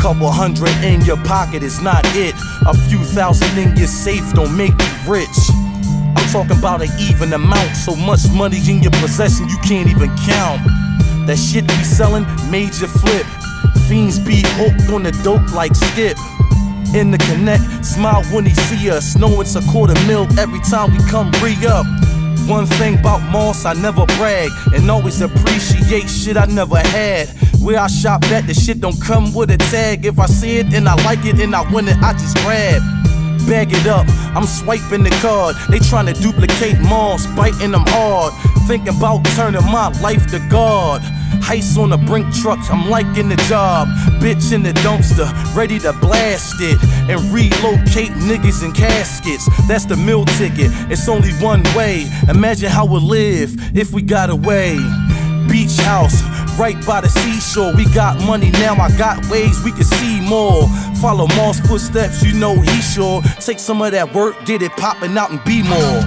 couple hundred in your pocket is not it. A few thousand in your safe don't make you rich. I'm talking about an even amount, so much money in your possession you can't even count. That shit we sellin' major flip. Fiends be hooked on the dope like Skip. In the connect, smile when he see us, know it's a $250,000 every time we come re-up. One thing about Moss, I never brag, and always appreciate shit I never had. Where I shop at, the shit don't come with a tag. If I see it and I like it and I want it, I just grab. Bag it up, I'm swiping the card. They tryna duplicate Moss, biting them hard. Thinking about turning my life to God. Heist on the brink truck, I'm liking the job. Bitch in the dumpster, ready to blast it and relocate niggas in caskets. That's the meal ticket, it's only one way. Imagine how we'll live if we got away. Beach house, right by the seashore. We got money now, I got ways we can see more. Follow Moss footsteps, you know he sure. Take some of that work, get it poppin' out and be more.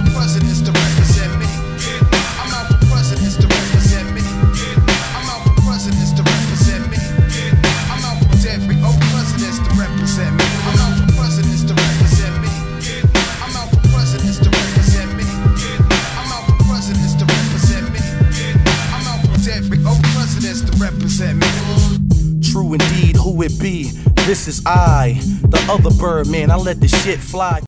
True indeed, who it be? This is I, the other bird man, I let the shit fly.